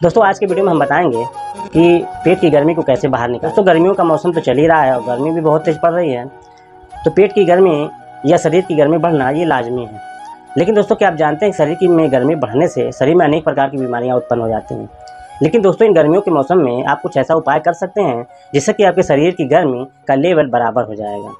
दोस्तों आज के वीडियो में हम बताएंगे कि पेट की गर्मी को कैसे बाहर निकालें। दोस्तों गर्मियों का मौसम तो चल ही रहा है और गर्मी भी बहुत तेज़ पड़ रही है, तो पेट की गर्मी या शरीर की गर्मी बढ़ना ये लाजमी है। लेकिन दोस्तों क्या आप जानते हैं शरीर की में गर्मी बढ़ने से शरीर में अनेक प्रकार की बीमारियां उत्पन्न हो जाती हैं। लेकिन दोस्तों इन गर्मियों के मौसम में आप कुछ ऐसा उपाय कर सकते हैं जिससे कि आपके शरीर की गर्मी का लेवल बराबर हो जाएगा,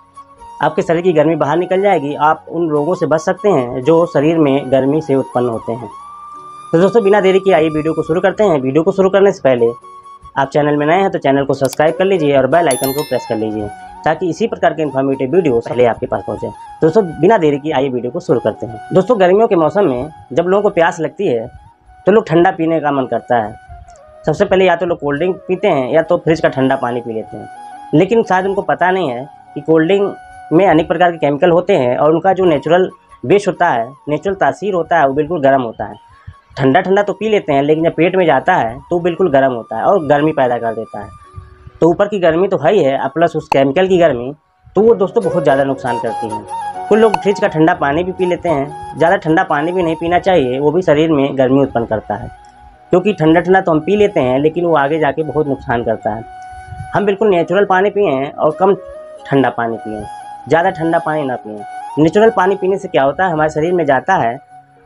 आपके शरीर की गर्मी बाहर निकल जाएगी। आप उन रोगों से बच सकते हैं जो शरीर में गर्मी से उत्पन्न होते हैं। तो दोस्तों बिना देरी के आइए वीडियो को शुरू करते हैं। वीडियो को शुरू करने से पहले आप चैनल में नए हैं तो चैनल को सब्सक्राइब कर लीजिए और बेल आइकन को प्रेस कर लीजिए ताकि इसी प्रकार के इन्फॉर्मेटिव वीडियो पहले आपके पास पहुंचे। दोस्तों बिना देरी की आइए वीडियो को शुरू करते हैं। दोस्तों गर्मियों के मौसम में जब लोगों को प्यास लगती है तो लोग ठंडा पीने का मन करता है। सबसे पहले या तो लोग कोल्ड ड्रिंक पीते हैं या तो फ्रिज का ठंडा पानी पी लेते हैं। लेकिन शायद उनको पता नहीं है कि कोल्ड ड्रिंक में अनेक प्रकार के केमिकल होते हैं और उनका जो नेचुरल बेस होता है, नेचुरल तासीर होता है, वो बिल्कुल गर्म होता है। ठंडा ठंडा तो पी लेते हैं लेकिन जब पेट में जाता है तो बिल्कुल गर्म होता है और गर्मी पैदा कर देता है। तो ऊपर की गर्मी तो है ही है, प्लस उस केमिकल की गर्मी तो वो दोस्तों बहुत ज़्यादा नुकसान करती है। कुछ लोग फ्रिज का ठंडा पानी भी पी लेते हैं। ज़्यादा ठंडा पानी भी नहीं पीना चाहिए, वो भी शरीर में गर्मी उत्पन्न करता है। क्योंकि ठंडा ठंडा तो हम पी लेते हैं लेकिन वो आगे जाके बहुत नुकसान करता है। हम बिल्कुल नेचुरल पानी पिएँ और कम ठंडा पानी पिएँ, ज़्यादा ठंडा पानी ना पिएँ। नेचुरल पानी पीने से क्या होता है, हमारे शरीर में जाता है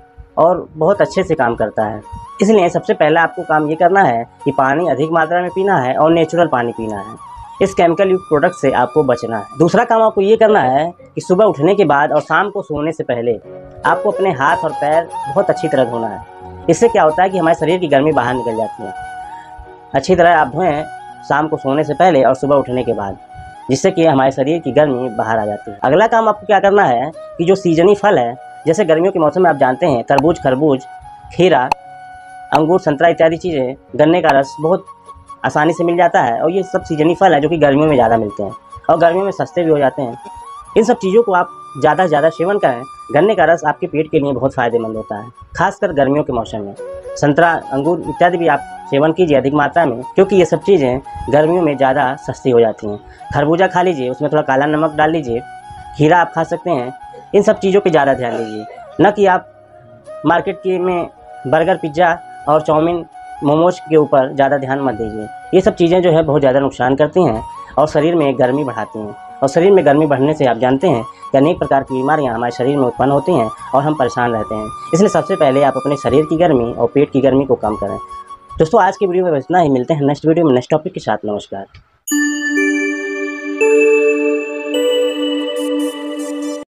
और बहुत अच्छे से काम करता है। इसलिए सबसे पहले आपको काम ये करना है कि पानी अधिक मात्रा में पीना है और नेचुरल पानी पीना है। इस केमिकल युक्त प्रोडक्ट से आपको बचना है। दूसरा काम आपको ये करना है कि सुबह उठने के बाद और शाम को सोने से पहले आपको अपने हाथ और पैर बहुत अच्छी तरह धोना है। इससे क्या होता है कि हमारे शरीर की गर्मी बाहर निकल जाती है। अच्छी तरह आप धोएं शाम को सोने से पहले और सुबह उठने के बाद, जिससे कि हमारे शरीर की गर्मी बाहर आ जाती है। अगला काम आपको क्या करना है कि जो सीजनी फल है, जैसे गर्मियों के मौसम में आप जानते हैं तरबूज, खरबूज, खीरा, अंगूर, संतरा इत्यादि चीज़ें, गन्ने का रस बहुत आसानी से मिल जाता है और ये सब सीजनी फल है जो कि गर्मियों में ज़्यादा मिलते हैं और गर्मियों में सस्ते भी हो जाते हैं। इन सब चीज़ों को आप ज़्यादा से ज़्यादा सेवन करें। गन्ने का रस आपके पेट के लिए बहुत फ़ायदेमंद होता है, खासकर गर्मियों के मौसम में। संतरा, अंगूर इत्यादि भी आप सेवन कीजिए अधिक मात्रा में, क्योंकि ये सब चीज़ें गर्मियों में ज़्यादा सस्ती हो जाती हैं। खरबूजा खा लीजिए, उसमें थोड़ा काला नमक डाल लीजिए। खीरा आप खा सकते हैं। इन सब चीज़ों पे ज़्यादा ध्यान दीजिए, न कि आप मार्केट के में बर्गर, पिज़्ज़ा और चाउमीन, मोमोज के ऊपर ज़्यादा ध्यान मत दीजिए। ये सब चीज़ें जो है बहुत ज़्यादा नुकसान करती हैं और शरीर में गर्मी बढ़ाती हैं। और शरीर में गर्मी बढ़ने से आप जानते हैं कि अनेक प्रकार की बीमारियां हमारे शरीर में उत्पन्न होती हैं और हम परेशान रहते हैं। इसलिए सबसे पहले आप अपने शरीर की गर्मी और पेट की गर्मी को कम करें। दोस्तों आज की वीडियो में बस इतना ही। मिलते हैं नेक्स्ट वीडियो में नेक्स्ट टॉपिक के साथ। नमस्कार।